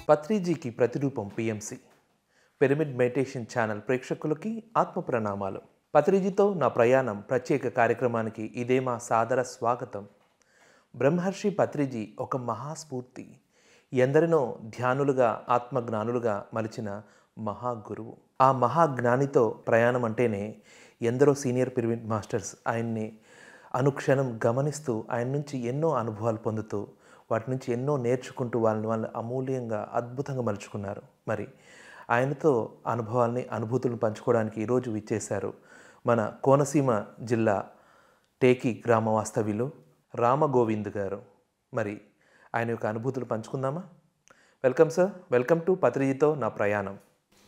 పత్రిజీకి ప్రతిరూపం PMC pyramid meditation channel ప్రేక్షకులకి ఆత్మ ప్రణామాలు. పత్రిజీతో నా ప్రయాణం ప్రత్యేక కార్యక్రమానికి ఇదే మా సాదర స్వాగతం. బ్రహ్మర్షి పత్రిజీ ఒక మహాస్ఫూర్తి, ఎందరినో ధ్యానులుగా ఆత్మజ్ఞానులుగా మలిచిన మహాగురువు. ఆ మహాజ్ఞానితో ప్రయాణం అంటేనే ఎందరో సీనియర్ పిరమిడ్ మాస్టర్స్ ఆయన్ని అనుక్షణం గమనిస్తూ ఆయన నుంచి ఎన్నో అనుభవాలు పొందుతూ వాటి నుంచి ఎన్నో నేర్చుకుంటూ వాళ్ళు అమూల్యంగా అద్భుతంగా మలుచుకున్నారు. మరి ఆయనతో అనుభవాల్ని అనుభూతులను పంచుకోవడానికి ఈరోజు విచ్చేశారు మన కోనసీమ జిల్లా టేకి గ్రామ వాస్తవ్యులు రామగోవింద్ గారు. మరి ఆయన యొక్క అనుభూతులు పంచుకుందామా? వెల్కమ్ సార్, వెల్కమ్ టు పత్రిజీతో నా ప్రయాణం.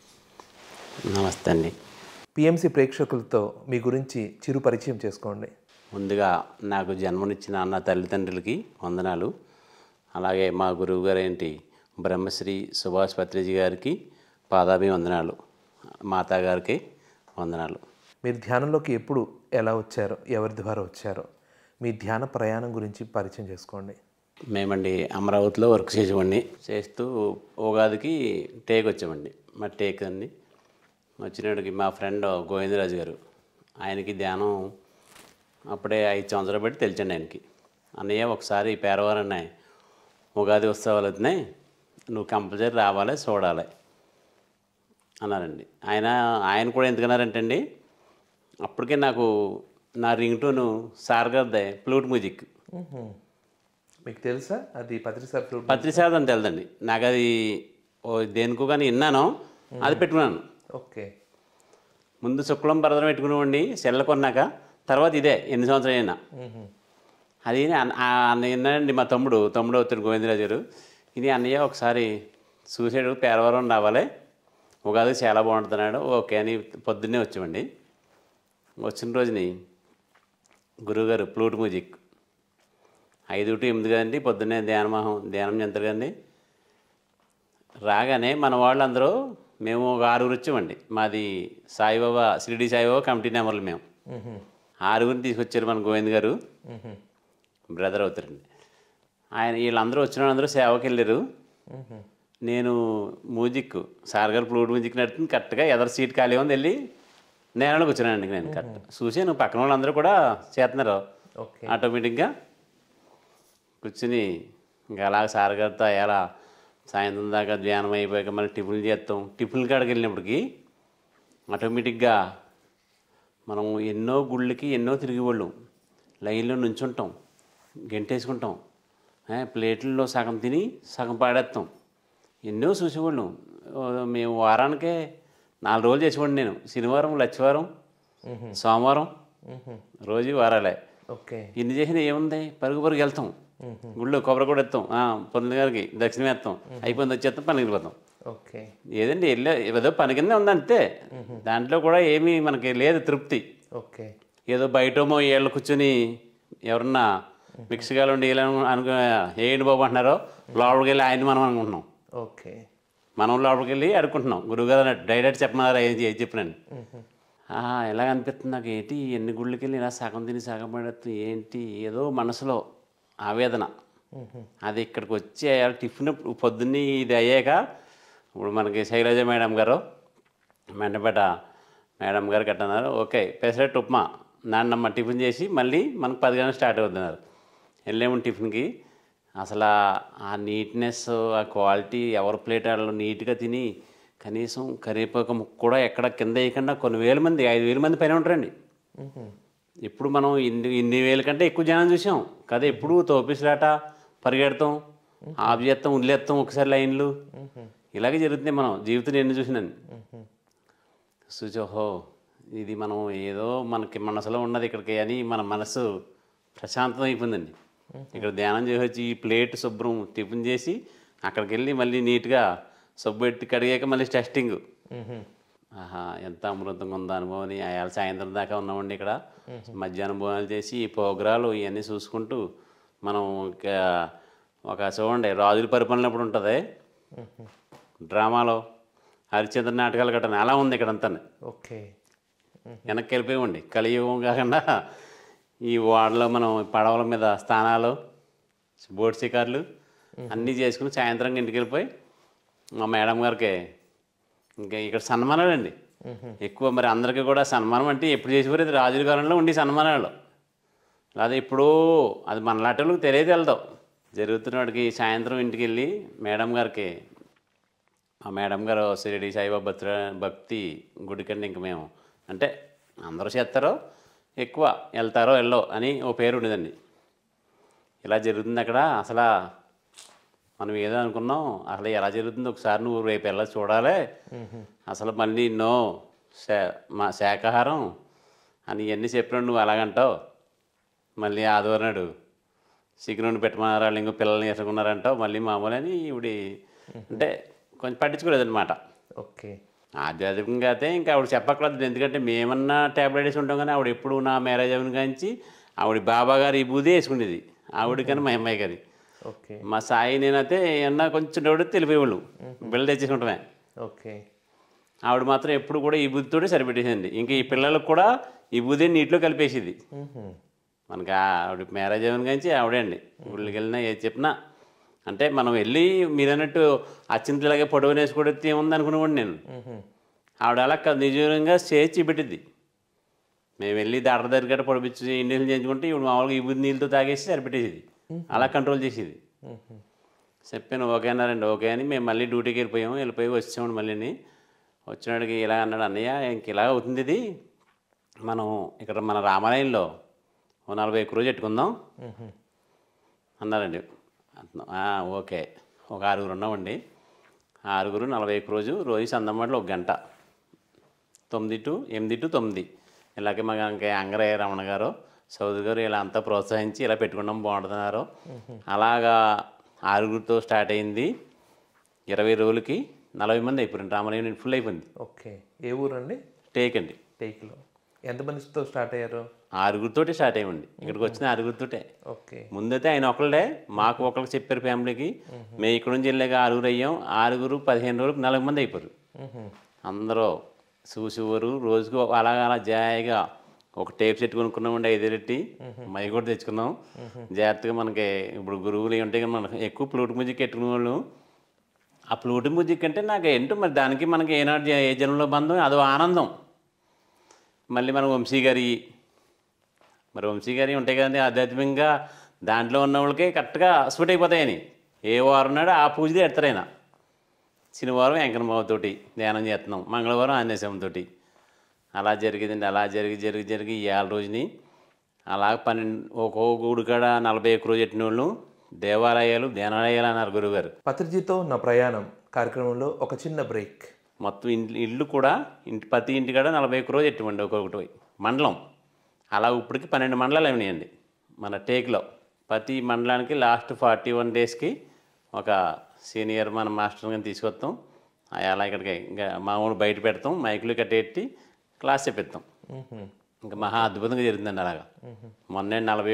నమస్తే అండి. పిఎంసి ప్రేక్షకులతో మీ గురించి చిరు పరిచయం చేసుకోండి. ముందుగా నాకు జన్మనిచ్చిన అన్న తల్లిదండ్రులకి వందనాలు. అలాగే మా గురువు గారు ఏంటి బ్రహ్మశ్రీ సుభాష్ పత్రిజీ గారికి పాదాభివందనాలు, మాతాగారికి వందనాలు. మీరు ధ్యానంలోకి ఎప్పుడు ఎలా వచ్చారో, ఎవరి ద్వారా వచ్చారో, మీ ధ్యాన ప్రయాణం గురించి పరిచయం చేసుకోండి. మేమండి అమరావతిలో వర్క్ చేస్తూ ఉగాదికి టేక్ వచ్చామండి. మా టేక్ అండి వచ్చినడికి మా ఫ్రెండ్ గోవిందరాజు గారు, ఆయనకి ధ్యానం అప్పుడే 5 సంవత్సరాలు బట్టి తెలిసండి ఆయనకి. అన్నయ్య ఒకసారి పేరవారన్న ఉగాది ఉత్సవాలు అవుతున్నాయి, నువ్వు కంపల్సరీ రావాలి చూడాలి అన్నారండి. ఆయన కూడా ఎందుకన్నారంటే అండి, అప్పటికే నాకు నా రింగ్ టోను సార్ గారిదే ఫ్లూట్ మ్యూజిక్. మీకు తెలుసా అది పత్రిసార్ అని తెలుదండి నాకు. అది దేనికో కానీ విన్నాను, అది పెట్టుకున్నాను. ఓకే. ముందు శుక్లం భరతం పెట్టుకున్నామండి సెల్ల కొన్నాక, తర్వాత ఇదే ఎన్ని సంవత్సరాలు అయినా అది విన్నానండి. మా తమ్ముడు అవుతాడు గోవిందరాజు గారు, ఇది అన్నయ్య ఒకసారి చూసాడు, పేరవరం రావాలి ఉగాది చాలా బాగుంటున్నాడు. ఓకే అని పొద్దున్నే వచ్చామండి. వచ్చిన రోజుని గురువుగారు ఫ్లూట్ మ్యూజిక్ 5 to 8 కదండి, పొద్దున్నే ధ్యానం చేస్తారు కదండి. రాగానే మన వాళ్ళందరూ మేము ఒక 6 వచ్చామండి. మాది సాయిబాబా షిరిడి సాయిబాబా కమిటీ నెంబర్లు మేము 6 తీసుకొచ్చారు మన గోవింద్ గారు, బ్రదర్ అవుతారండి ఆయన. వీళ్ళందరూ వచ్చిన వాళ్ళందరూ సేవకి వెళ్ళారు. నేను మ్యూజిక్ సార్ గారు ఫ్లూట్ మ్యూజిక్ నడుతుంది, కరెక్ట్గా ఎదరు సీట్ ఖాళీ ఉంది, వెళ్ళి నేలలో కూర్చున్నానండి. నేను కరెక్ట్ చూసాను పక్కన వాళ్ళందరూ కూడా చేస్తున్నారు ఆటోమేటిక్గా. కూర్చుని ఇంకా అలా సార్ గారితో ఎలా సాయంత్రం దాకా ధ్యానం అయిపోయాక మళ్ళీ టిఫిన్లు చేస్తాం. టిఫిన్ కాడికి వెళ్ళినప్పటికీ ఆటోమేటిక్గా మనం ఎన్నో గుళ్ళకి ఎన్నో తిరిగేవాళ్ళం, లైన్లో నుంచుంటాం, గెంటేసుకుంటాం, ప్లేట్లలో సగం తిని సగం పాడేస్తాం, ఎన్నో చూసేవాళ్ళం. మేము వారానికే 4 రోజులు చేసేవాడిని నేను. శనివారం, లచ్చివారం, సోమవారం, రోజు వారాలే. ఓకే. ఇన్ని చేసినా ఏముంది, పరుగు వెళ్తాం గుళ్ళో, కొబ్బరి కూడా ఎత్తాం, పొంది గారికి దక్షిణం వేస్తాం, అయిపోయింది వచ్చేస్తాం, పనికి వెళ్ళిపోతాం. ఓకే. ఏదండి ఏదో పని కింద ఉంది అంతే, దాంట్లో కూడా ఏమీ మనకి లేదు తృప్తి. ఓకే. ఏదో బయటమో ఏళ్ళు కూర్చొని ఎవరన్నా మిక్స్గా ఉండి ఇలా ఏంటి బాబు అంటున్నారో, లోపలికి వెళ్ళి ఆయన మనం అనుకుంటున్నాం. ఓకే. మనం లోపలికి వెళ్ళి అడుకుంటున్నాం. గురువుగారు అన్నట్టు డైరెక్ట్ చెప్పమన్నారా ఏది చెప్పినండి. ఎలా అనిపిస్తుంది నాకు, ఏంటి ఎన్ని గుళ్ళకి వెళ్ళి ఇలా సగం తిని సగం పడేస్తుంది ఏంటి, ఏదో మనసులో ఆవేదన. అది ఇక్కడికి వచ్చి టిఫిన్ పొద్దున్నే ఇది అయ్యాక, ఇప్పుడు మనకి శైలజ మేడం గారు మెండపేట మేడం గారు కట్టన్నారు, ఓకే పెసరెట్ ఉప్మా నాన్నమ్మ టిఫిన్ చేసి మళ్ళీ మనకు 10 గంటలకు స్టార్ట్ అవుతున్నారు. వెళ్ళాము టిఫిన్కి. అసలు ఆ నీట్నెస్, ఆ క్వాలిటీ, ఎవరి ప్లేట్ వాళ్ళు నీట్గా తిని కనీసం కరివేపాకు ముక్క కూడా ఎక్కడ కింద వేయకుండా కొన్ని వేల మంది 5,000 మంది పైన ఉంటారండి. ఇప్పుడు మనం ఇన్ని వేల కంటే ఎక్కువ జనం చూసాం కదా. ఎప్పుడు తోపిసలాట, పరిగెడతాం, ఆఫ్ చేస్తాం, వదిలేస్తాం ఒకసారి లైన్లు, ఇలాగే జరుగుతుంది. మనం జీవితం ఎన్ని చూసినాను చూచోహో, ఇది మనం ఏదో మనకి మనసులో ఉన్నది ఇక్కడికి అని మన మనసు ప్రశాంతం అయిపోయిందండి. ఇక్కడ ధ్యానం చేసి వచ్చి ఈ ప్లేట్ శుభ్రం టిఫిన్ చేసి అక్కడికి వెళ్ళి మళ్ళీ నీట్గా సబ్బు పెట్టి కడిగాక మళ్ళీ టెస్టింగ్. ఎంత అమృతంగా ఉందో అనుభవం. అయాల సాయంత్రం దాకా ఉన్నామండి ఇక్కడ. మధ్యాహ్నం భోజనాలు చేసి ఈ ప్రోగ్రాలు ఇవన్నీ చూసుకుంటూ మనం ఒక చూడండి రాజుల పరిపాలనప్పుడు ఉంటుంది డ్రామాలో హరిశ్చంద్ర నాటకాలు కట్టని, అలా ఉంది ఇక్కడ అంతా. ఓకే. వెనక్కి వెళ్ళిపోయామండి. కలియుగం కాకుండా ఈ వాడలో మనం పడవల మీద స్థానాలు, బోట్ షికార్లు అన్నీ చేసుకుని సాయంత్రం ఇంటికి వెళ్ళిపోయి మా మేడం గారికి ఇంకా ఇక్కడ సన్మానాలు అండి ఎక్కువ. మరి అందరికీ కూడా సన్మానం అంటే ఎప్పుడు చేసేవారు, ఇది రాజుల కాలంలో ఉండి సన్మానాలు. లేదా ఇప్పుడు అది మనలాంటి తెలియదు వెళ్దాం జరుగుతున్నవాడికి. సాయంత్రం ఇంటికి వెళ్ళి మేడం గారికి, మా మేడం గారు షిరిడి సాయిబాబా భక్తి గుడికండి ఇంక మేము అంటే అందరూ చేస్తారో ఎక్కువ వెళ్తారో వెళ్ళో అని ఓ పేరు ఉండేదండి. ఇలా జరుగుతుంది అక్కడ. అసలు మనం ఏదో అనుకున్నాం, అసలు ఎలా జరుగుతుంది ఒకసారి నువ్వు రేపు వెళ్ళ చూడాలి. అసలు మళ్ళీ ఎన్నో మా శాకాహారం అని ఇవన్నీ చెప్పినాడు, నువ్వు అలాగంటావు. మళ్ళీ ఆదివారం నాడు చికెన్ పెట్టమన్నారా, వాళ్ళు ఇంకో పిల్లల్ని వేసుకున్నారంటావు. మళ్ళీ మామూలు అని ఇవిడి అంటే కొంచెం పట్టించుకోలేదన్నమాట. ఓకే. ఆధ్యాత్మికంగా అయితే ఇంకా ఆవిడ చెప్పక్కర్లేదు, ఎందుకంటే మేమన్నా ట్యాబ్లెట్ వేసి ఉంటాం. కానీ ఆవిడ ఎప్పుడు నా మ్యారేజ్ అయిన కాంచి ఆవిడ బాబా గారు ఈ బూదే వేసుకునేది, ఆవిడకని మా అమ్మాయి గారి. ఓకే. మా సాయి నేనైతే ఏమన్నా కొంచెం డౌట్ తెలిపేవాళ్ళు, బిళ్ళ తెచ్చేసుకుంటామే. ఓకే. ఆవిడ మాత్రం ఎప్పుడు కూడా ఈ బుద్ధితోటే సరిపెట్టేసింది. ఇంకా ఈ పిల్లలకు కూడా ఈ బుద్ధి నీటిలో కలిపేసేది. మనకి ఆవిడ మ్యారేజ్ అయిన కాంచి ఆవిడే అండి. గుళ్ళకి వెళ్ళినా ఏది చెప్పినా అంటే మనం వెళ్ళి మీరు అన్నట్టు అచ్చింతలాగే పొడవు వేసుకోవడం ఏముంది అనుకునేవాడు నేను. ఆవిడ అలా నిజంగా చేసి పెట్టిద్ది. మేము వెళ్ళి డాక్టర్ దగ్గర గట్ట పొడిపించి ఇండియన్ చేయించుకుంటే ఇప్పుడు మామూలుగా ఈ బుద్ధి నీళ్ళతో తాగేసి సరిపెట్టేది, అలా కంట్రోల్ చేసేది. చెప్పాను ఓకే అన్నారండి. ఓకే అని మేము మళ్ళీ డ్యూటీకి వెళ్ళిపోయి వచ్చామండి. మళ్ళీ వచ్చినాడికి ఇలా అన్నాడు, అన్నయ్య ఇంక ఇలా అవుతుంది ఇది, మనం ఇక్కడ మన రామాలయంలో ఓ 40 రోజు పెట్టుకుందాం అన్నారండి. ఓకే. ఒక 6 ఉన్నామండి. 6 40 రోజు సందమాటలో 1 గంట 9 to 8 to 9 ఇలాగే మా ఇంకా అంగరయ్య రమణ గారు, సౌదరి గారు ఇలా అంతా ప్రోత్సహించి ఇలా పెట్టుకున్నాం బాగుంటున్నారు. అలాగా 6 స్టార్ట్ అయింది. 20 రోజులకి 40 మంది అయిపోయింది. రామాలయం ఫుల్ అయిపోయింది. ఓకే. ఏ ఊరండి? టేక్ అండి. టేక్లో ఎంతమందితో స్టార్ట్ అయ్యారు? 6 స్టార్ట్ అయ్యండి. ఇక్కడికి వచ్చిన 6 ఓకే. ముందైతే ఆయన ఒకళ్ళే, మాకు ఒకరికి చెప్పారు ఫ్యామిలీకి. మేము ఇక్కడ నుంచి వెళ్ళాక 6 అయ్యాం. 6 15 రోజులకు 40 మంది అయిపోయారు. అందరూ చూసేవారు. రోజుకు అలా జాయిగా ఒక టేప్ సెట్ కొనుక్కున్నామండి, 5 రెట్టి మై కూడా తెచ్చుకున్నాం జాగ్రత్తగా. మనకి ఇప్పుడు గురువులు ఏమంటే మనకి ఎక్కువ ఫ్లూట్ మ్యూజిక్ పెట్టుకునే వాళ్ళు. ఆ ఫ్లూట్ మ్యూజిక్ అంటే నాకు ఏంటో మరి దానికి మనకి ఏనాడు ఏ జనంలో బంధం, అదో ఆనందం. మళ్ళీ మన వంశీ గారి ఉంటాయి కదండి ఆధ్యాత్మికంగా, దాంట్లో ఉన్న వాళ్ళకి కరెక్ట్గా సూట్ అయిపోతాయని. ఏ వారం నాడు ఆ పూజదే ఎడతారైనా. శనివారం వెంకన్నబాబుతోటి ధ్యానం చేస్తున్నాం, మంగళవారం ఆంజనేయస్వామితోటి. అలా జరిగిందండి. అలా జరిగి ఇవాళ రోజుని అలా 12 ఒక్కో గుడి కాడ 41 రోజు ఎట్టిన వాళ్ళు దేవాలయాలు ధ్యానాలయాలు అన్నారు గురువుగారు. పత్రిజీతో నా ప్రయాణం కార్యక్రమంలో ఒక చిన్న బ్రేక్. మొత్తం ఇల్లు కూడా ప్రతి ఇంటికాడ 41 రోజు ఎట్టమండి, ఒక్కొక్కటి మండలం. అలా ఇప్పటికి 12 మండలాలు అయినాయండి మన టేక్లో. ప్రతి మండలానికి లాస్ట్ 41 డేస్కి ఒక సీనియర్ మన మాస్టర్ కానీ తీసుకొస్తాం. అలా ఇక్కడికి ఇంకా మామూలు బయట పెడతాం, మైకులు కట్టేట్టి క్లాస్ చెప్పిస్తాం. ఇంకా మహా అద్భుతంగా జరుగుతుందండి. అలాగా మొన్నే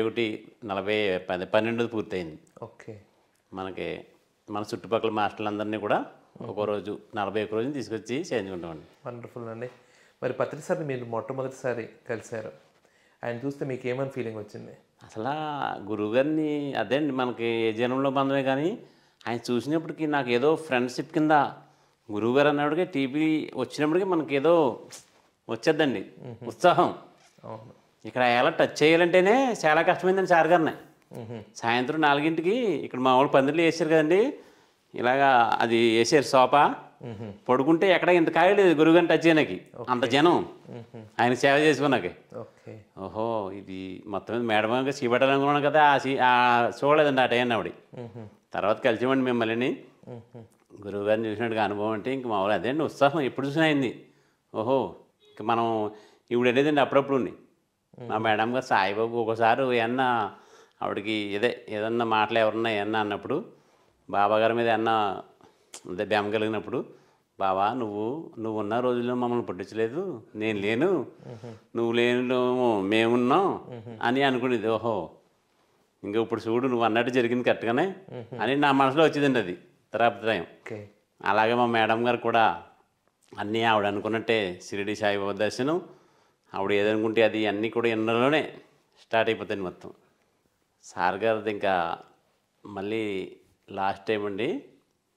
12 పూర్తయింది. ఓకే. మనకి మన చుట్టుపక్కల మాస్టర్లందరినీ కూడా ఒక్కో రోజు 41 రోజుని తీసుకొచ్చి చేయించుకుంటామండి. వండర్ఫుల్ అండి. మరి పత్రిసారి మీరు మొట్టమొదటిసారి కలిశారు, ఆయన చూస్తే మీకు ఏమని ఫీలింగ్ వచ్చింది? అసలు గురువుగారిని అదే అండి, మనకి ఏ జనంలో బంధమే కానీ ఆయన చూసినప్పటికీ నాకు ఏదో ఫ్రెండ్షిప్ కింద గురువుగారు అన్నప్పటికీ టీవీ వచ్చినప్పటికీ మనకి ఏదో వచ్చేద్దండి ఉత్సాహం. ఇక్కడ ఎలా టచ్ చేయాలంటేనే చాలా కష్టమైందండి. సార్ గారిని సాయంత్రం 4ంటికి ఇక్కడ మా వాళ్ళు పందిర్లు వేసారు కదండి, ఇలాగా అది వేసారు సోఫా, పడుకుంటే ఎక్కడ ఇంత కాయలేదు గురువుగారిని టచ్ చేయడానికి, అంత జనం ఆయన సేవ చేసుకున్నాక. ఓహో ఇది మొత్తం మీద మేడం చీపెట్టాలనుకున్నాను కదా, చూడలేదండి ఆ టైం ఆవిడ. తర్వాత కలిసివ్వండి మిమ్మల్ని. గురువుగారిని చూసినట్టుగా అనుభవం అంటే ఇంక మామూలు అదే అండి ఉత్సాహం ఎప్పుడు చూసినా అయింది. ఓహో ఇంక మనం ఇప్పుడు అనేదండి అప్పుడప్పుడు మా మేడం గారు సాయిబాబు ఒకసారి ఏమన్నా ఆవిడకి ఏదన్నా మాటలు ఎవరన్నా ఏమన్నా అన్నప్పుడు, బాబాగారి మీద ఏమన్నా అదే బెమ్మ కలిగినప్పుడు, బాబా నువ్వు ఉన్న రోజుల్లో మమ్మల్ని పట్టించలేదు, నేను లేను, నువ్వు లేను మేమున్నాం అని అనుకునేది. ఓహో ఇంకా ఇప్పుడు చూడు నువ్వు అన్నట్టు జరిగింది కరెక్ట్గానే అని నా మనసులో వచ్చేదండి అది తరాప్తయం. అలాగే మా మేడం గారు కూడా అన్నీ ఆవిడ అనుకున్నట్టే షిరిడి సాయిబాబా దర్శనం, ఆవిడ ఏదనుకుంటే అది అన్నీ కూడా ఎన్నలోనే స్టార్ట్ అయిపోతాయి మొత్తం. సార్ గారిది ఇంకా మళ్ళీ లాస్ట్ టైం అండి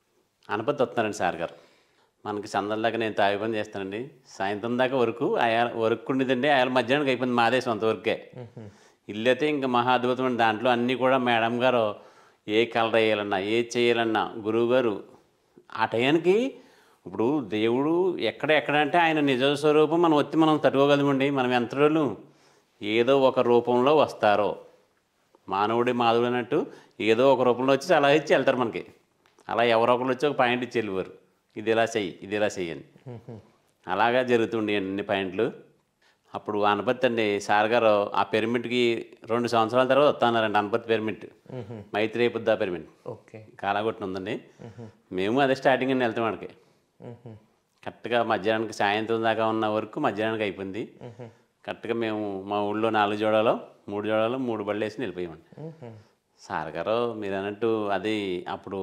అనపతి వస్తున్నారండి సార్ గారు. మనకి చందల దాకా నేను తాగి పని చేస్తానండి. సాయంత్రం దాకా వర్క్ ఉండేదండి. ఆయన మధ్యాహ్నానికి అయిపోయింది మాదే సొంత వర్కే. ఇల్లు అయితే ఇంకా మహా అద్భుతమైన దాంట్లో అన్నీ కూడా మేడం గారు ఏ కలర్ వేయాలన్నా ఏది చేయాలన్నా గురువుగారు ఆ టయానికి ఇప్పుడు దేవుడు ఎక్కడంటే ఆయన నిజ స్వరూపం మనం వచ్చి మనం తట్టుకోగలమండి. మనం ఎంత రోజులు ఏదో ఒక రూపంలో వస్తారో మానవుడి మాధవుడు అన్నట్టు ఏదో ఒక రూపంలో వచ్చి అలా ఇచ్చి వెళ్తారు మనకి. అలా ఎవరో ఒకరు వచ్చి ఒక పాయింట్ ఇచ్చి వెళ్ళివారు, ఇది ఇలా చెయ్యి ఇది ఇలా చెయ్యని. అలాగా జరుగుతుండే అన్ని పాయింట్లు. అప్పుడు అనపత్తి అండి సార్ గారు ఆ పిరమిడ్కి 2 సంవత్సరాల తర్వాత వస్తున్నారండి. అనపత్తి పిరమిడ్, మైత్రేయ బుద్ధ పిరమిడ్ కాలాగొట్టిన ఉందండి. మేము అదే స్టార్టింగ్ అని వెళ్తాం వాడికి. కరెక్ట్గా మధ్యాహ్నానికి సాయంత్రం దాకా ఉన్న వరకు మధ్యాహ్నానికి అయిపోయింది. కరెక్ట్గా మేము మా ఊళ్ళో 4 జోడాలో 3 జోడాలో 3 బళ్ళు వేసి వెళ్ళిపోయామండి. సార్ గారు మీరు అన్నట్టు అది అప్పుడు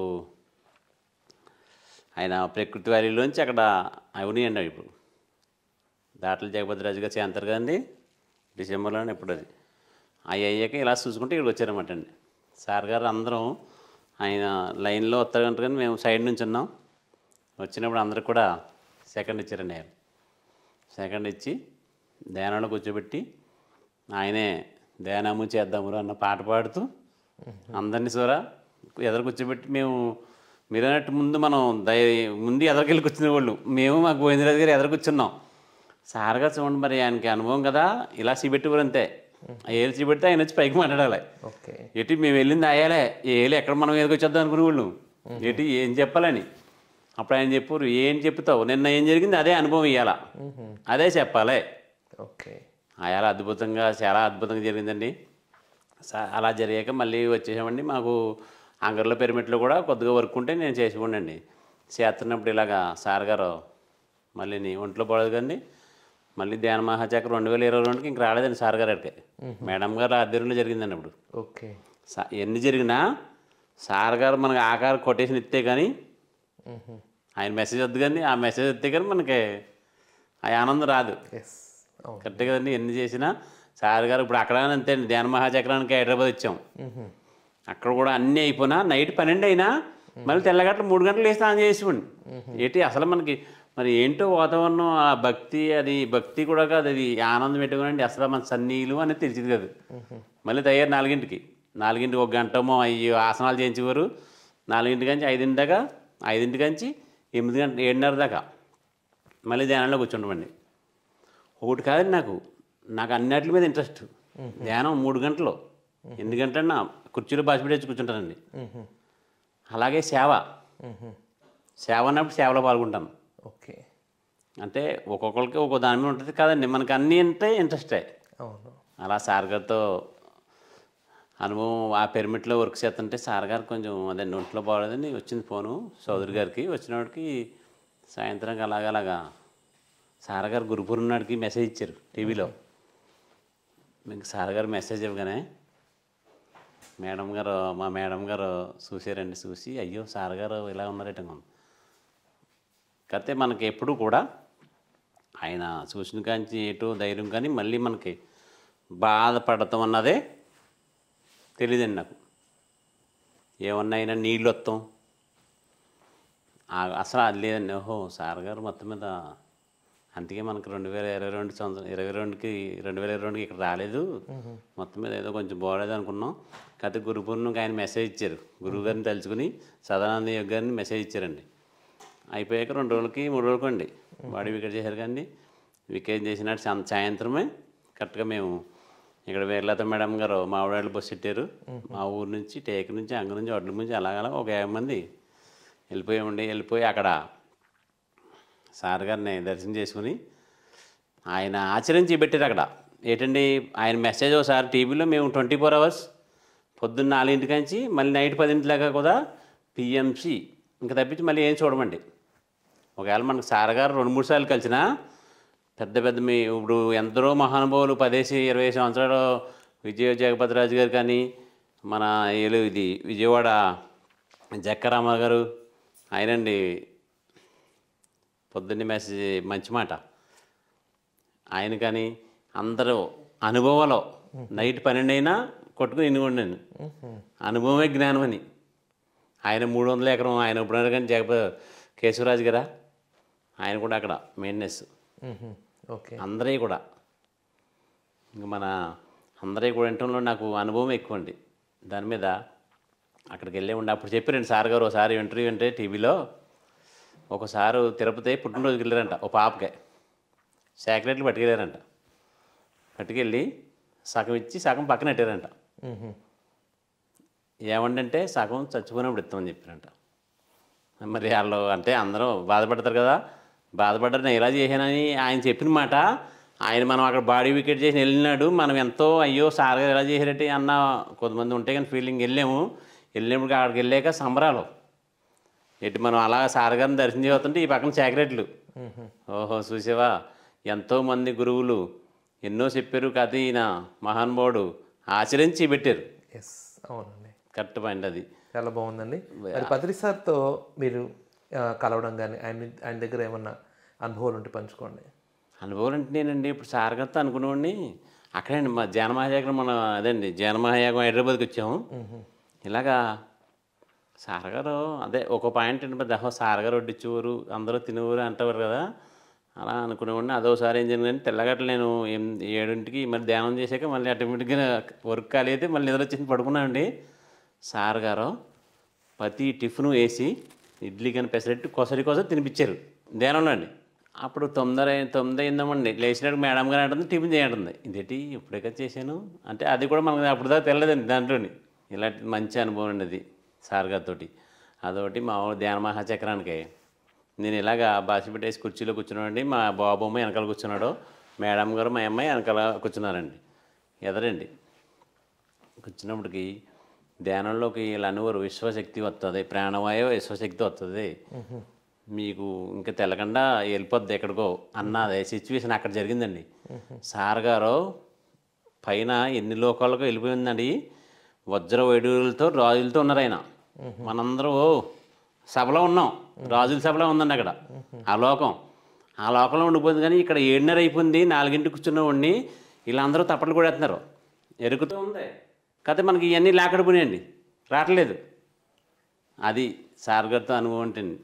ఆయన ప్రకృతి వ్యాలీలోంచి అక్కడ అవునాయండి. ఇప్పుడు దాటల జగపతిరాజు గారు చేస్తారు కదండి డిసెంబర్లోనే ఎప్పుడు అది అయ్యాక ఇలా చూసుకుంటే ఇక్కడికి వచ్చారన్నమాట అండి. సార్ గారు అందరం ఆయన లైన్లో వస్తారు కానీ మేము సైడ్ నుంచి ఉన్నాం. వచ్చినప్పుడు అందరికి కూడా సెకండ్ ఇచ్చారండి. ఆయన సెకండ్ ఇచ్చి ధ్యానంలో కూర్చోబెట్టి ఆయనే ధ్యానము చేద్దాము అన్న పాట పాడుతూ అందరినీ ఎదురు కూర్చోబెట్టి మేము మీరు అన్నట్టు ముందు మనం ముందు ఎదరికెళ్ళి కూర్చునే వాళ్ళు మేము మా గోవిందరాజు గారు ఎదురు కూర్చున్నాం. సార్ గారు చూడండి మరి ఆయనకి అనుభవం కదా ఇలా చీపెట్టేవారు అంతే. ఏళ్ళు చీపెడితే ఆయన వచ్చి పైకి మాట్లాడాలి. ఎటు మేము వెళ్ళింది అయ్యాలే ఏళ్ళు ఎక్కడ మనం ఎదురు వచ్చేద్దాం అనుకునే వాళ్ళు ఎటు ఏం చెప్పాలని. అప్పుడు ఆయన చెప్పారు ఏం చెప్తావు నిన్న ఏం జరిగింది అదే అనుభవం ఇవ్వాలా అదే చెప్పాలి. అలా అద్భుతంగా చాలా అద్భుతంగా జరిగిందండి. అలా జరిగాక మళ్ళీ వచ్చేసామండి. మాకు అంగర్లో పిరమిడ్లో కూడా కొద్దిగా వర్క్ ఉంటే నేను చేసిపోండి. చేస్తున్నప్పుడు ఇలాగా సార్ గారు మళ్ళీ ఒంట్లో పడదు కండి. మళ్ళీ ధ్యాన మహాచక్ర 2022కి ఇంక రాలేదండి సార్ గారు అడితే. మేడం గారు ఆధ్వర్యంలో జరిగిందండి. అప్పుడు ఎన్ని జరిగినా సార్ గారు మనకి ఆకార కొటేషన్ ఇస్తే కానీ ఆయన మెసేజ్ వద్దు కానీ ఆ మెసేజ్ ఇస్తే కానీ మనకి ఆ ఆనందం రాదు. కరెక్ట్ కదండి. ఎన్ని చేసినా సార్ గారు ఇప్పుడు అక్కడ అంతే అండి. ధ్యాన మహాచక్రానికి హైదరాబాద్ వచ్చాం. అక్కడ కూడా అన్నీ అయిపోయినా నైట్ 12 అయినా మళ్ళీ తెల్లగట్ల 3 గంటలు వేసి స్నానం చేసివ్వండి. ఏంటి అసలు మనకి మరి ఏంటో వాతావరణం ఆ భక్తి అది భక్తి కూడా కాదు అది ఆనందం పెట్టుకోనండి. అసలు మన సన్నీలు అనేది తెలిసింది కాదు. మళ్ళీ తయారు 4కి 1 గంటమో అయ్యి ఆసనాలు చేయించేవారు. 4 నుంచి 5 దాకా 5 నుంచి 8 గంటలు 7:30 దాకా మళ్ళీ ధ్యానంలో కూర్చుంటామండి. ఒకటి కాదండి నాకు అన్నిటి మీద ఇంట్రెస్ట్. ధ్యానం 3 గంటలు 8 గంటలన్నా కుర్చీలో బాసిపెట్టి కూర్చుంటానండి. అలాగే సేవ అన్నప్పుడు సేవలో పాల్గొంటాను. అంటే ఒక్కొక్కరికి ఒక్కో దాని మీద ఉంటుంది కదండి. మనకు అన్నీ అంటే ఇంట్రెస్టే. అలా సార్ గారితో అనుభవం ఆ పిరమిడ్లో వర్క్ చేస్తుంటే సార్ గారు కొంచెం అదే ఒంట్లో బాగోలేదని వచ్చింది ఫోను చౌదరి గారికి. వచ్చినవాడికి సాయంత్రం అలాగా సార్ గారు గురుపూర్ణాడికి మెసేజ్ ఇచ్చారు టీవీలో. మీకు సార్ గారు మెసేజ్ ఇవ్వగానే మా మేడం గారు చూసారండి. చూసి అయ్యో సార్ గారు ఇలా ఉన్నారట. కాకపోతే మనకి ఎప్పుడు కూడా ఆయన చూసిన కాంచి ఎటు ధైర్యం కానీ మళ్ళీ మనకి బాధపడతాం అన్నదే తెలియదండి నాకు. ఏమన్నా అయినా నీళ్ళు వస్తాం అసలు అది లేదండి. ఓహో సార్ గారు మొత్తం మీద అందుకే మనకు 2022కి ఇక్కడ రాలేదు. మొత్తం మీద ఏదో కొంచెం బాగలేదు అనుకున్నాం. కాకపోతే గురుపూర్ణికి ఆయన మెసేజ్ ఇచ్చారు. గురువు గారిని తలుచుకుని సదానంద యోగి గారిని మెసేజ్ ఇచ్చారండి. అయిపోయాక 2 రోజులకి 3 రోజులకి అండి బాడీ వికెట్ చేశారు. కానీ వికెట్ చేసినట్టు సాయంత్రమే కరెక్ట్గా మేము ఇక్కడ వీరలత మేడం గారు మా ఆవిడ బస్సు పెట్టారు. మా ఊరు నుంచి టేక్ నుంచి అంగ నుంచి ఒడ్ల నుంచి అలాగ ఒక 50 మంది వెళ్ళిపోయి అక్కడ సార్ గారిని దర్శనం చేసుకుని ఆయన ఆచరించి పెట్టారు. అక్కడ ఏంటండి ఆయన మెసేజ్ ఒకసారి టీవీలో మేము 24 hours పొద్దున్న 4 నుంచి మళ్ళీ నైట్ 10 దాకా కూడా పిఎంసి ఇంకా తప్పించి మళ్ళీ ఏం చూడమండి. ఒకవేళ మనకు సార్ గారు 2-3 సార్లు కలిసినా పెద్ద ఇప్పుడు ఎందరో మహానుభావులు 10-20 సంవత్సరాలు విజయ జగపతిరాజు గారు కానీ మన ఇది విజయవాడ జక్కరామ గారు ఆయనండి పొద్దున్నే మెసేజ్ మంచి మాట ఆయన కానీ అందరూ అనుభవంలో నైట్ 12 అయినా కొట్టుకుని ఎన్నుకోండి అనుభవమే జ్ఞానం అని ఆయన 300 ఎకరం ఆయన ఇప్పుడు కానీ కేశవరాజు గారా ఆయన కూడా అక్కడ మెయింటెనెన్స్. ఓకే. అందరూ కూడా ఇంక మన అందరూ కూడా వినటంలో నాకు అనుభవం ఎక్కువ అండి దాని మీద. అక్కడికి వెళ్ళే ఉండి అప్పుడు చెప్పారండి సార్ గారు ఒకసారి ఇంటర్వ్యూ అంటే టీవీలో, ఒకసారి తిరుపతి పుట్టినరోజుకి వెళ్ళారంట ఓ పాపకే, చాక్లెట్లు పట్టుకెళ్ళారంట. పట్టుకెళ్ళి సగం ఇచ్చి సగం పక్కన పెట్టారంట. ఏమంటే సగం చచ్చిపోయినప్పుడు ఇస్తామని చెప్పారంట. మరి వాళ్ళు అంటే అందరూ బాధపడతారు కదా, బాధపడ్డారు నేను ఇలా చేశానని ఆయన చెప్పిన మాట. ఆయన మనం అక్కడ బాడీ వికెట్ చేసి వెళ్ళినాడు, మనం ఎంతో అయ్యో సార్ గారు ఎలా చేశారటి అన్న కొంతమంది ఉంటే కానీ ఫీలింగ్ వెళ్ళినప్పుడు అక్కడికి వెళ్ళాక సంబరాలు ఎట్టి మనం అలా సార్ గారిని దర్శనం చేస్తుంటే ఈ పక్కన చాక్లెట్లు. ఓహో చూసావా, ఎంతోమంది గురువులు ఎన్నో చెప్పారు కథ, ఈయన మహానుభావుడు ఆచరించి పెట్టారు. అవునండి, కరెక్ట్ పాయింట్ అది. చాలా బాగుందండి. మరి పత్రి సార్తో మీరు కలవడం కానీ ఆయన దగ్గర ఏమన్నా అనుభవాలు ఉంటే పంచుకోండి. అనుభవాలు అంటే నేనండి ఇప్పుడు సార్ గారితో అనుకునేవాడిని అక్కడండి మా జనమహాయాగం మన అదండి జనమహాయాగం హైదరాబాద్కి వచ్చాము. ఇలాగా సార్ గారు అదే ఒక పాయింట్ ఏంటి దహో సార్ గారు వడ్డించేవారు అందరూ తినేవారు అంటవారు కదా, అలా అనుకునేవాడిని. అదోసారి ఏం జరిగిందంటే తెల్లగట్ల నేను 7ంటికి మళ్ళీ ధ్యానం చేశాక మళ్ళీ ఆటోమేటిక్గా వర్క్ కాలేదు, మళ్ళీ నిద్ర వచ్చి పడుకున్నానండి. సార్ గారు ప్రతి టిఫిన్ వేసి ఇడ్లీ కానీ పెసరెట్టు కొసరి తినిపించారు ధ్యానంలో అండి. అప్పుడు 9 అయిందామండి లేచినట్టు మేడం గారు అంటుంది టిఫిన్ చేయంటుంది. ఇదేంటి ఇప్పుడే కదా చేశాను అంటే అది కూడా మనకు అప్పుడు దాకా తెలియదండి దాంట్లోని. ఇలాంటి మంచి అనుభవం అండి అది సార్ గారితో. అదొకటి మా ధ్యాన మహాచక్రానికి నేను ఇలాగా బాసి పెట్టేసి కుర్చీలో కూర్చున్నానండి. మా బాబమ్మ వెనకాల కూర్చున్నాడు, మేడం గారు మా అమ్మాయి వెనకాల కూర్చున్నారండి ఎదరండి. కూర్చున్నప్పటికి ధ్యానంలోకి వీళ్ళు అనువారు విశ్వశక్తి వస్తుంది, ప్రాణవాయువు విశ్వశక్తి వస్తుంది, మీకు ఇంకా తెలకుండా వెళ్ళిపోద్ది ఎక్కడికో అన్నది సిచ్యువేషన్ అక్కడ జరిగిందండి. సార్ గారు పైన ఎన్ని లోకాలకు వెళ్ళిపోయిందండి, వజ్ర వైడూరులతో రాజులతో ఉన్నారు ఆయన. మనందరూ సభలో ఉన్నాం, రాజుల సభలో ఉందండి అక్కడ ఆ లోకంలో ఉండిపోయింది. కానీ ఇక్కడ 7:30 అయిపోయింది, 4ంటికి కూర్చున్న వాడిని వీళ్ళందరూ తప్పట్లు కూడా వేస్తున్నారు, ఎరుగుతూ ఉంది కథ. మనకి ఇవన్నీ లేకడిపోయినాయండి, రావట్లేదు. అది సార్ గారితో అనుభవం అంటండి.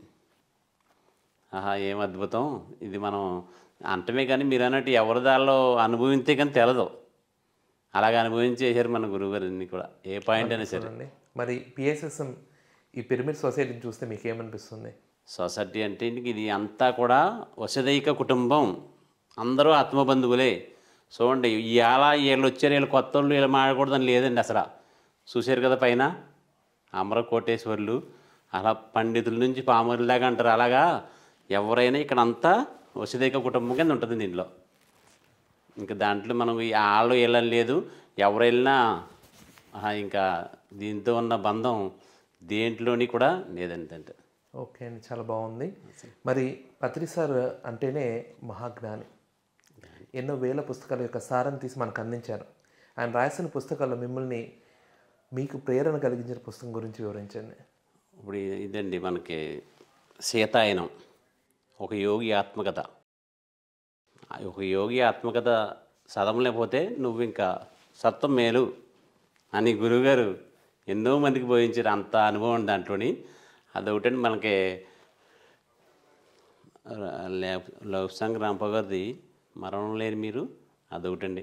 ఆహా ఏం అద్భుతం ఇది, మనం అంటమే కానీ మీరు అన్నట్టు ఎవరి దానిలో అనుభవించే కానీ తెలదు, అలాగే అనుభవించేసారు మన గురువుగారు అన్నీ కూడా ఏ పాయింట్ అయినా సరే. మరి పిఎస్ఎస్ఎం ఈ పిరమిడ్ సొసైటీని చూస్తే మీకు ఏమనిపిస్తుంది? సొసైటీ అంటే ఇది అంతా కూడా వసుదైక కుటుంబం, అందరూ ఆత్మబంధువులే. చూడండి ఇవాళ వీళ్ళు వచ్చారు, వీళ్ళు కొత్త వాళ్ళు వీళ్ళు మాడకూడదని లేదండి అసలు. చూశారు కదా పైన అమర కోటేశ్వర్లు, అలా పండితుల నుంచి పామరులాగా అంటారు. అలాగా ఎవరైనా ఇక్కడ అంతా వసుదైక కుటుంబం కింద ఉంటుంది దీంట్లో. ఇంకా దాంట్లో మనం వాళ్ళు వెళ్ళని లేదు, ఎవరు వెళ్ళినా ఇంకా దీంతో ఉన్న బంధం దేంట్లోని కూడా లేదంటే. ఓకే అండి, చాలా బాగుంది. మరి పత్రి సార్ అంటేనే మహాజ్ఞాని, ఎన్నో వేల పుస్తకాల యొక్క సారం తీసి మనకు అందించారు. ఆయన రాసిన పుస్తకాల్లో మిమ్మల్ని మీకు ప్రేరణ కలిగించిన పుస్తకం గురించి వివరించండి. ఇప్పుడు ఇదండి మనకి సీతాయనం, ఒక యోగి ఆత్మకథ. ఒక యోగి ఆత్మకథ చదవలేకపోతే నువ్వు ఇంకా సత్వం మేలు అని గురువుగారు ఎన్నో మందికి బోధించారు, అంత అనుభవం దాంట్లోని. అదొకటండి మనకి లవ్సాంగ్ రాంపగారిది మరణం లేని మీరు, అదొకటండి.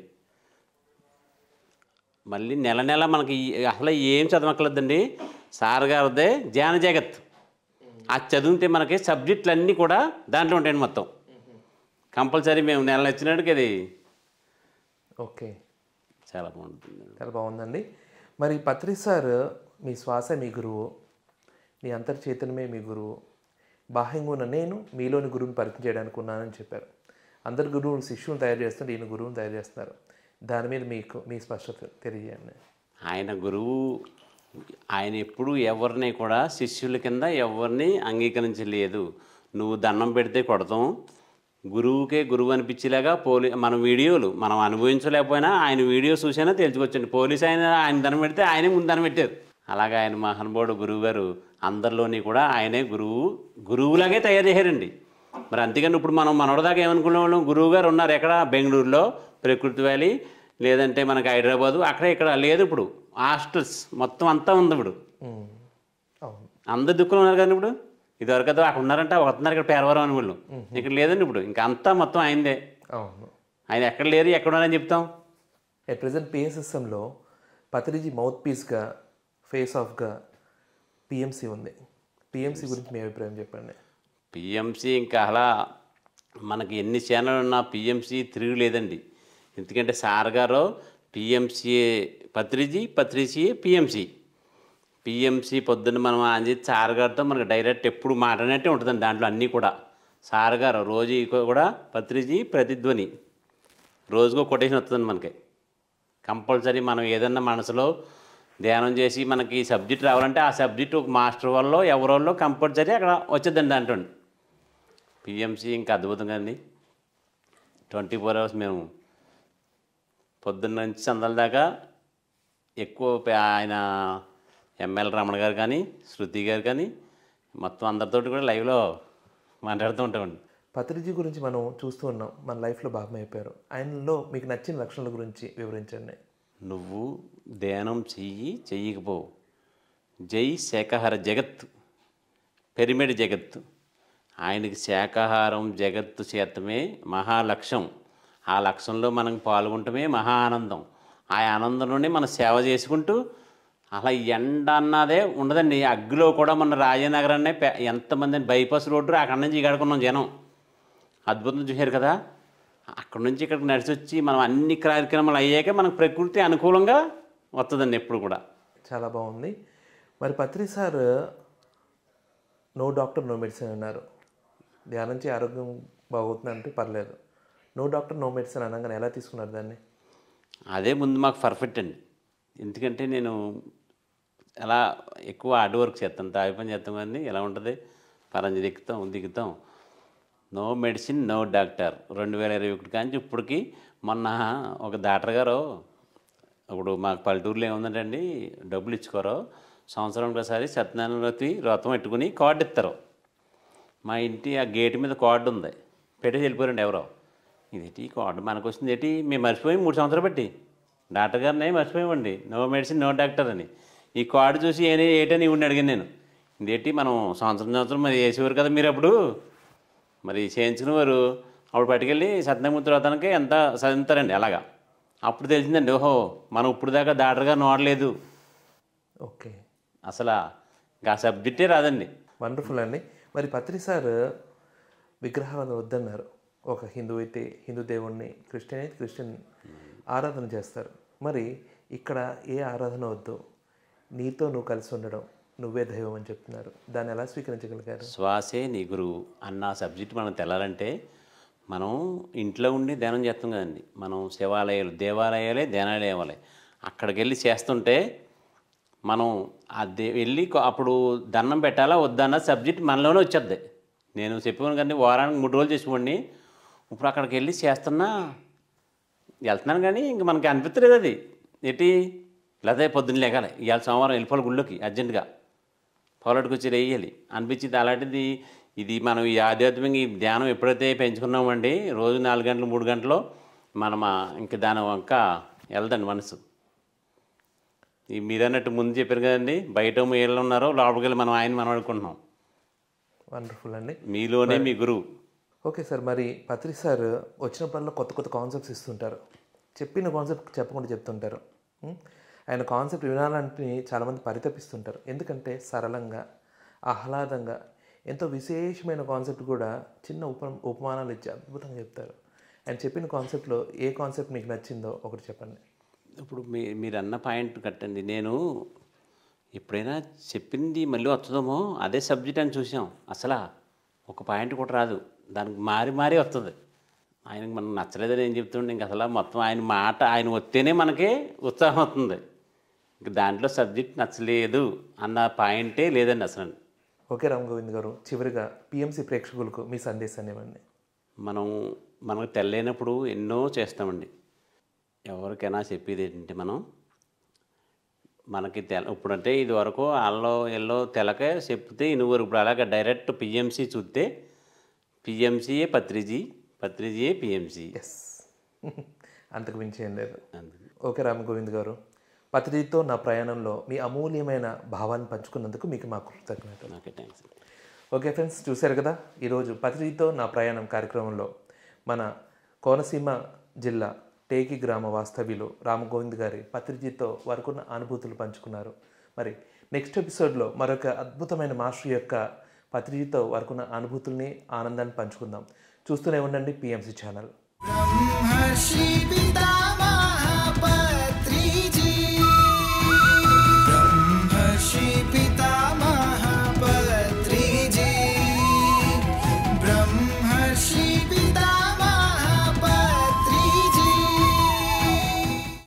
మళ్ళీ నెల మనకి అసలు ఏం చదవక్కర్లేదండి, సార్ గారిదే ధ్యాన జగత్. అది చదివితే మనకి సబ్జెక్టులు అన్నీ కూడా దాంట్లో ఉంటాయండి మొత్తం. కంపల్సరీ మేము నెల వచ్చినట్టుకి అది. ఓకే, చాలా బాగుంటుంది, చాలా బాగుందండి. మరి పత్రి సార్ మీ శ్వాస మీ గురువు, మీ అంతర్చైతన్యమే మీ గురువు, బాహ్యంగా ఉన్న నేను మీలోని గురువుని పరిచయం చేయడానికి ఉన్నానని చెప్పారు. అందరు గురువులు శిష్యుని తయారు చేస్తున్నారు, ఈయన గురువుని తయారు చేస్తున్నారు. దాని మీద మీకు మీ స్పష్టత తెలియజేయండి. ఆయన గురువు, ఆయన ఎప్పుడు ఎవరిని కూడా శిష్యుల కింద ఎవరిని అంగీకరించలేదు. నువ్వు దండం పెడితే కొడతాం, గురువుకే గురువు అనిపించేలాగా మన వీడియోలు మనం అనుభవించలేకపోయినా ఆయన వీడియో చూసైనా తెలుసుకోవచ్చండి. పోలీసు ఆయన దండం పెడితే ఆయనే ముందు దండం పెట్టారు. అలాగే ఆయన మహానుభావుడు గురువు గారు అందరిలోని కూడా ఆయనే గురువులాగే తయారు చేశారండి. మరి అంతేగాని ఇప్పుడు మనం మనోడదాకా ఏమనుకునే వాళ్ళం, గురువు గారు ఉన్నారు ఎక్కడ, బెంగళూరులో ప్రకృతి వ్యాలీ, లేదంటే మనకి హైదరాబాదు, అక్కడ ఇక్కడ లేదు. ఇప్పుడు హాస్టల్స్ మొత్తం అంతా ఉంది ఇప్పుడు. అవును. అందరు దిక్కులు ఉన్నారు కదండి ఇప్పుడు. ఇదివరకు అదో అక్కడ ఉన్నారంటే వస్తున్నారు ఇక్కడ పేరవరం అని వాళ్ళు. ఇక్కడ లేదండి ఇప్పుడు. ఇంకా అంతా మొత్తం ఆయనదే. అవును. ఆయన ఎక్కడ లేరు, ఎక్కడ ఉన్నారని చెప్తాం. ఎట్ ప్రజెంట్ పిఎస్ఎస్ఎంలో పత్రిజీ మౌత్ పీస్గా, ఫేస్ ఆఫ్గా పిఎంసి ఉంది. పిఎంసి గురించి మీ అభిప్రాయం చెప్పండి. పిఎంసి ఇంకా అలా మనకి ఎన్ని ఛానల్ ఉన్నా పిఎంసి తిరగలేదండి. ఎందుకంటే సార్ గారు పిఎంసిఏ పత్రిజీ, పత్రిజీయే పిఎంసి. పిఎంసి పొద్దున్న మనం అని సార్ గారితో మనకు డైరెక్ట్ ఎప్పుడు మాట్లాడినట్టే ఉంటుందండి. దాంట్లో అన్నీ కూడా సార్ గారు రోజు కూడా పత్రిజీ, ప్రతిధ్వని రోజుకో కొటేషన్ వస్తుందండి మనకి. కంపల్సరీ మనం ఏదన్నా మనసులో ధ్యానం చేసి మనకి సబ్జెక్ట్ రావాలంటే ఆ సబ్జెక్ట్ ఒక మాస్టర్ వల్ల ఎవరోళ్ళో కంపల్సరీ అక్కడ వచ్చేద్దండి దాంట్లో. పిఎంసి ఇంకా అద్భుతంగా అండి. 24 hours మేము పొద్దున్న నుంచి సందల దాకా ఎక్కువ ఆయన ఎంఎల్ రమణ గారు కానీ, శృతి గారు కానీ మొత్తం అందరితోటి కూడా లైవ్లో మాట్లాడుతూ ఉంటామండి. పత్రిజీ గురించి మనం చూస్తూ ఉన్నాం, మన లైఫ్లో భాగమైపోయారు. ఆయనలో మీకు నచ్చిన లక్షణాల గురించి వివరించండి. నువ్వు ధ్యానం చెయ్యి, చెయ్యకపోవు. జై శాకాహార జగత్తు, పిరమిడ్ జగత్తు. ఆయనకి శాకాహారం జగత్తు చేతమే మహాలక్ష్యం. ఆ లక్ష్యంలో మనం పాల్గొంటమే మహా ఆనందం. ఆ ఆనందంలోనే మనం సేవ చేసుకుంటూ అలా ఎండ అన్నదే ఉండదండి. అగ్గిలో కూడా మన రాజనగరాన్ని ఎంతమంది బైపాస్ రోడ్డు అక్కడి నుంచి ఇక్కడుకున్నాం జనం. అద్భుతం చూశారు కదా. అక్కడ నుంచి ఇక్కడికి నడిచి వచ్చి మనం అన్ని కార్యక్రమాలు అయ్యాక మనకు ప్రకృతి అనుకూలంగా వస్తుందండి ఎప్పుడు కూడా. చాలా బాగుంది. మరి Patri sir no doctor no medicine అన్నారు. ధ్యానం నుంచి ఆరోగ్యం బాగుతుంది అంటే పర్లేదు, నో డాక్టర్ నో మెడిసిన్ అనగానే ఎలా తీసుకున్నారు దాన్ని? అదే ముందు మాకు పర్ఫెక్ట్ అండి. ఎందుకంటే నేను అలా ఎక్కువ హార్డ్ వర్క్ చేస్తాను, తాయి పని చేస్తాం. కానీ ఎలా ఉంటుంది, పరంజి దిగుతాం. నో మెడిసిన్ నో డాక్టర్ 2021 కానీ ఇప్పటికి. మొన్న ఒక డాక్టర్ గారు ఇప్పుడు మాకు పల్లెటూరులో ఏముందంటే అండి, డబ్బులు ఇచ్చుకోరు, సంవత్సరానికి ఒకసారి సత్యనారాయణ వ్రతం పెట్టుకుని కార్డు ఇస్తారు. మా ఇంటి ఆ గేటు మీద కార్డు ఉంది, పెట్టేసి వెళ్ళిపోయారండి ఎవరో. ఇదేంటి ఈ కార్డు మనకు వస్తుంది ఏంటి, మేము మర్చిపోయి 3 సంవత్సరాలు పెట్టి డాక్టర్ గారిని మర్చిపోయామండి, నో మెడిసిన్ నో డాక్టర్ అని. ఈ కార్డు చూసి ఏంటని ఇవ్వండి అడిగాను నేను. ఇదేంటి మనం సంవత్సరం మరి వేసేవారు కదా మీరు అప్పుడు, మరి చేయించిన వారు అప్పుడు పట్టుకెళ్ళి సత్యనారాయణ వ్రతానికి ఎంత చదువుతారండి అలాగా. అప్పుడు తెలిసిందండి, ఓహో మనం ఇప్పుడు దాకా డాక్టర్ గారు నోడలేదు. ఓకే, అసలు ఇంకా ఆ సబ్జెక్టే రాదండి. వండర్ఫుల్ అండి. మరి పత్రి సార్ విగ్రహాలను వద్దన్నారు. ఒక హిందూ అయితే హిందూ దేవుణ్ణి, క్రిస్టియన్ అయితే క్రిస్టియన్ ఆరాధన చేస్తారు. మరి ఇక్కడ ఏ ఆరాధన వద్దు, నీతో నువ్వు కలిసి ఉండడం, నువ్వే దైవం అని చెప్తున్నారు. దాన్ని ఎలా స్వీకరించగలిగారు? శ్వాసే నీ గురువు అన్న సబ్జెక్ట్ మనం తెల్లాలంటే మనం ఇంట్లో ఉండి ధ్యానం చేస్తాం కదండి. మనం శివాలయాలు, దేవాలయాలే ధ్యానాలయాలే అక్కడికి వెళ్ళి చేస్తుంటే మనం వెళ్ళి అప్పుడు దండం పెట్టాలా వద్దన్న సబ్జెక్ట్ మనలోనే వచ్చేద్ది. నేను చెప్పాను కానీ వారానికి 3 రోజులు చేసుకోండి. ఇప్పుడు అక్కడికి వెళ్ళి చేస్తున్నా వెళ్తున్నాను కానీ ఇంక మనకి అనిపించలేదు అది ఏంటి. లేకపోతే పొద్దున్న లేకాలి, ఇవాళ సోమవారం వెళ్ళిపోవాలి గుళ్ళోకి అర్జెంటుగా, పొలాటికి వచ్చి వేయాలి అనిపించింది. అలాంటిది ఇది మనం ఈ ఆధ్యాత్మిక ఈ ధ్యానం ఎప్పుడైతే పెంచుకున్నామండి, రోజు 4 గంటలు 3 గంటలు మనం ఇంక దాని వంక వెళ్దండి మనసు. ఈ మీరన్నట్టు ముందు చెప్పారు కదండి, బయట ఏళ్ళు ఉన్నారో లోపలికి వెళ్ళి మనం ఆయన మనం అనుకుంటున్నాం. వండర్ఫుల్ అండి. మీలోనే మీ గురువు. ఓకే సార్, మరి పత్రి సార్ వచ్చినప్పుడల్లా కొత్త కొత్త కాన్సెప్ట్స్ ఇస్తుంటారు. చెప్పిన కాన్సెప్ట్ చెప్పకుండా చెప్తుంటారు. ఆయన కాన్సెప్ట్ వినాలంటే చాలామంది పరితపిస్తుంటారు. ఎందుకంటే సరళంగా, ఆహ్లాదంగా, ఎంతో విశేషమైన కాన్సెప్ట్ కూడా చిన్న ఉపమానాలు ఇచ్చి అద్భుతంగా చెప్తారు. ఆయన చెప్పిన కాన్సెప్ట్లో ఏ కాన్సెప్ట్ మీకు నచ్చిందో ఒకటి చెప్పండి. ఇప్పుడు మీరు అన్న పాయింట్ కట్టండి. నేను ఎప్పుడైనా చెప్పింది మళ్ళీ వస్తుందేమో అదే సబ్జెక్ట్ అని చూసాం, అసలు ఒక పాయింట్ కూడా రాదు, దానికి మారి వస్తుంది. ఆయనకు మనకు నచ్చలేదని ఏం చెప్తుండే, ఇంక అసలు మొత్తం ఆయన మాట ఆయన వస్తేనే మనకి ఉత్సాహం అవుతుంది. ఇంక దాంట్లో సబ్జెక్ట్ నచ్చలేదు అన్న పాయింటే లేదండి అసలు. ఓకే రామ్ గోవింద్ గారు, చివరిగా పిఎంసి ప్రేక్షకులకు మీ సందేశాన్ని ఇవ్వండి. మనకు తెల్లైనప్పుడు ఎన్నో చేస్తామండి. ఎవరికైనా చెప్పేది ఏంటంటే మనకి ఇప్పుడంటే ఇది వరకు ఎల్లో తెలకే చెప్తే ఇనువరకు, ఇప్పుడు అలాగే డైరెక్ట్ పిఎంసి చూస్తే పిఎంసియే పత్రిజీయే పిఎంసి. ఎస్, అంతకు మించి ఏం లేదు. ఓకే రామ్ గోవింద్ గారు, పత్రిజీతో నా ప్రయాణంలో మీ అమూల్యమైన భావాన్ని పంచుకున్నందుకు మీకు మా కృతజ్ఞతలు. Okay, thanks. ఓకే ఫ్రెండ్స్, చూశారు కదా ఈరోజు పత్రిజీతో నా ప్రయాణం కార్యక్రమంలో మన కోనసీమ జిల్లా టేకి గ్రామ వాస్తవ్యులు రామగోవింద్ గారి పత్రిజీతో వారికున్న అనుభూతులు పంచుకున్నారు. మరి నెక్స్ట్ ఎపిసోడ్లో మరొక అద్భుతమైన మాస్టర్ యొక్క పత్రిజీతో వారికున్న అనుభూతుల్ని ఆనందాన్ని పంచుకుందాం. చూస్తూనే ఉండండి PMC ఛానల్.